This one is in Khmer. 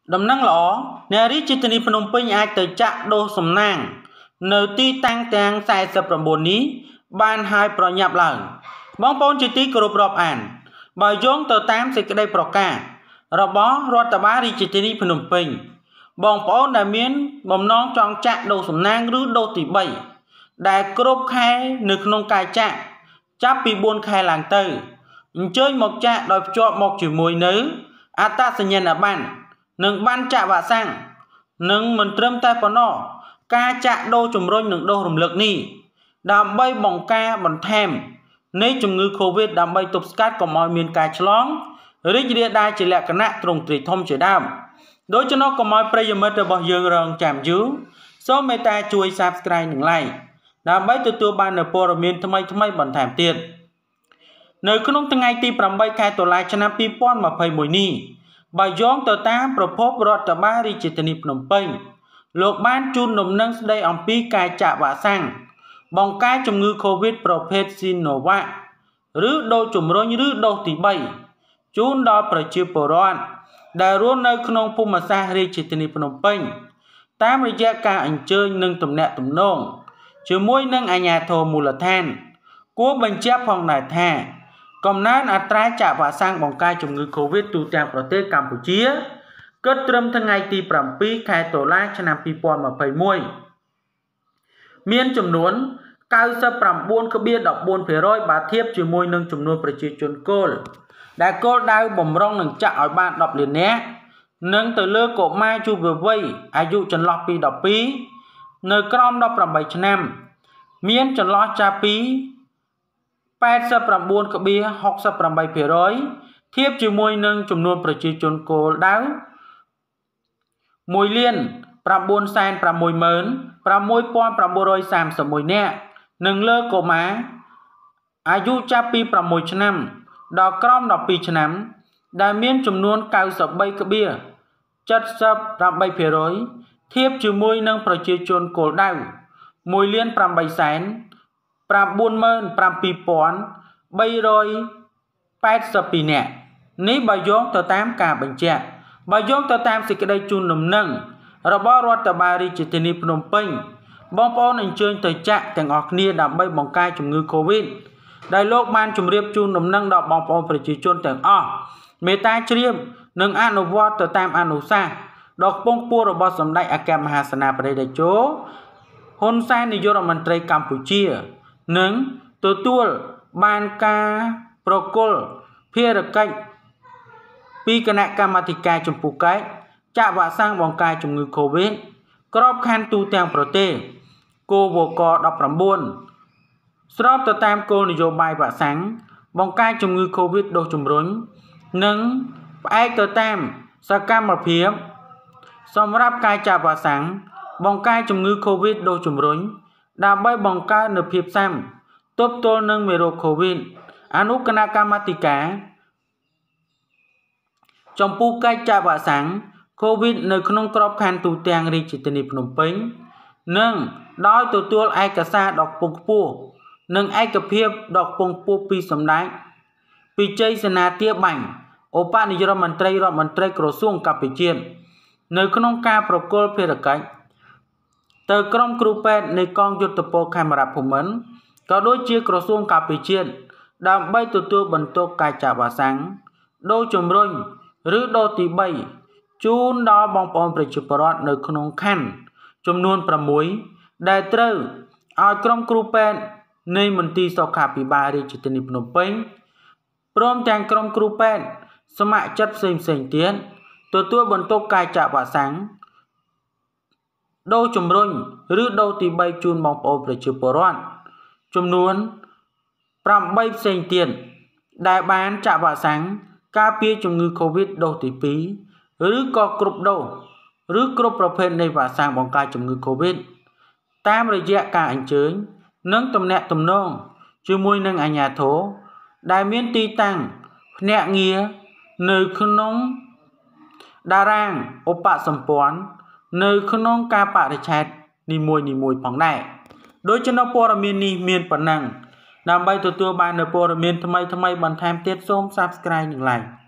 Đầm năng lõ, nè rí chỉ tình Phnom Penh ai tới chạ đô sầm nàng, nơi ti tăng tăng sai sập rầm bồn ní, ban hai pro nhập lần, bóng bóng chỉ tí cột rộp ảnh, bài giống tờ tám sẽ cái đây pro ca, rồi bó rót tờ bá rí chỉ tình Phnom Penh, bóng bóng đã miến bóng nón trong chạ đô sầm nàng rứ đô tỷ bảy, đại cột khai nực nông cài chạ, chắp pi buôn khai làng tư, chơi một chạ đòi cho một chữ mùi nữ, ta sẽ nhận ở bàn. Nâng ban chạ vạ sang nâng mình trâm tay phó nọ ca chạ đô chùm rôi nâng đô rùm lực ni đàm bay bỏng ca bỏng thèm nấy chùm ngư Covid đàm bay tục scat của mọi miền ca chlóng rít địa đai chỉ lẹ cả nạ trùng trì thông chỉ đàm đối cho nó có mọi prey mất rồi bỏ dương rồng chạm dữ số mê ta chui subscribe nâng like đàm bay từ từ ban ở pô miền thâm mây bỏng thèm tiền nơi cứ nông tăng ngay ti bỏng bay khai tổ lại cho nam pi pon mà phây mùi ni bài giống tờ támประพบ រដ្ឋបាលរាជធានីភ្នំពេញ លោកបានជូនដំណឹងស្ដីអំពីការចាក់វ៉ាក់សាំងបង្ការជំងឺ COVID ប្រភេទ Sinovac ឬដូសជំរុញឬដូសទី3ជូនដល់ប្រជាពលរដ្ឋដែលរស់នៅក្នុងភូមិសាស្ត្ររាជធានីភ្នំពេញតាមរយៈការអញ្ជើញនិងទំនាក់ទំនងជាមួយនឹងអាជ្ញាធរមូលដ្ឋានគួរបញ្ជាក់ផងដែរថាកំណើនអត្រាចាក់វ៉ាក់សាំងបង្ការជំងឺ COVID ទូទាំងប្រទេសកម្ពុជាគិតត្រឹមថ្ងៃទី7ខែតុលាឆ្នាំ2021មានចំនួន 99.14% បើធៀបជាមួយនឹងចំនួនប្រជាជនគោលដែលគោលដៅបំរុងនឹងចាក់ឲ្យបាន10លាននាក់និងទៅលើកុមារយុវវ័យអាយុចន្លោះពី12នៅក្រោម18ឆ្នាំមានចន្លោះចាប់ពី89.68% ធៀបជាមួយនឹងចំនួនប្រជាជនគោលដៅ 1,960,661 នាក់និងលើកុមារអាយុចាប់ពី6ឆ្នាំដល់ក្រោម12ឆ្នាំដែលមានចំនួន 93.78% ធៀបជាមួយនឹងប្រជាជនគោលដៅ 1,897,382 នាក់នេះបើយោងទៅតាមការបញ្ជាក់បើយោងទៅតាមសេចក្តីជូនដំណឹងរបស់រដ្ឋបាលរាជធានីភ្នំពេញបងប្អូនអញ្ជើញទៅចាក់ទាំងអស់គ្នាដើម្បីបង្ការជំងឺ COVID ដែលលោកបានជម្រាបជូនដំណឹងដល់បងប្អូនប្រជាជនទាំងអស់មេត្តាជ្រាបនិងអនុវត្តទៅតាមអនុសាសន៍ដ៏ខ្ពង់ខ្ពស់របស់សម្ដេចអគ្គមហាសេនាបតីតេជោហ៊ុនសែននាយករដ្ឋមន្ត្រីកម្ពុជានិងទទួលបានការប្រគល់ភារកិច្ចពីគណៈកម្មាធិការចំពោះកិច្ចចាក់វ៉ាក់សាំងបង្ការជំងឺ COVID ក្របខ័ណ្ឌទូទាំងប្រទេសគោវក19ស្របទៅតាមគោលនយោបាយវ៉ាក់សាំងបង្ការជំងឺ COVID ដូសជំរុញនិងផ្អែកទៅតាមសកម្មភាពសម្រាប់ការចាក់វ៉ាក់សាំងបង្ការជំងឺ COVID ដូសជំរុញដើម្បីបង្កើននូវភាពស៊ាំទប់ទល់នឹងមេរោគ COVID អនុគណៈកម្មាធិការចំពោះកិច្ចចាក់វ៉ាក់សាំង COVID នៅក្នុងក្របខ័ណ្ឌទូទាំងរាជធានីភ្នំពេញនិងដោយទទួលឯកសារដ៏ខ្ពង់ខ្ពស់និងឯកភាពដ៏ខ្ពង់ខ្ពស់ពីសម្ដេចពិជ័យសេនាធាបាញ់ឧបនាយករដ្ឋមន្ត្រីក្រសួងកសិកម្មនៅក្នុងការប្រគល់ភារកិច្ចទៅក្រុមគ្រូពេទ្យនៃកងយុទ្ធពលខេមរភូមិន្ទក៏ដូចជាក្រសួងកសិកម្មដើម្បីទទួលបន្ទុកការចាក់វ៉ាក់សាំងដូសជំរុញឬដូសទី3ជូនដល់បងប្អូនប្រជាពលរដ្ឋនៅក្នុងខណ្ឌចំនួន6ដែលត្រូវឲ្យក្រុមគ្រូពេទ្យនៃមន្ទីរសុខាភិបាលរាជធានីភ្នំពេញព្រមទាំងក្រុមគ្រូពេទ្យសមាជិកផ្សេងទៀតទទួលបន្ទុកការចាក់វ៉ាក់សាំងដូសជំរុញឬដូសទី3ជូនបងប្អូនប្រជាពលរដ្ឋចំនួន8ផ្សេងទៀតដែលបានចាក់វ៉ាក់សាំងការពារជំងឺ COVID ដូសទី2ឬក៏គ្រប់ដូសឬគ្រប់ប្រភេទនៃវ៉ាក់សាំងបង្ការជំងឺ COVID តាមរយៈការអញ្ជើញនិងទំនាក់ទំនងជាមួយនឹងអាជ្ញាធរដែលមានទីតាំងភ្នាក់ងារនៅក្នុងតារាងឧបសម្ព័ន្ធនៅក្នុងការបរិច្ឆេទនីមួយផងដែរដូច្នេះព័ត៌មាននេះមានប៉ុណ្ណឹងដើម្បីទទួលបាននូវព័ត៌មានថ្មីបន្ថែមទៀតសូម Subscribe និង Like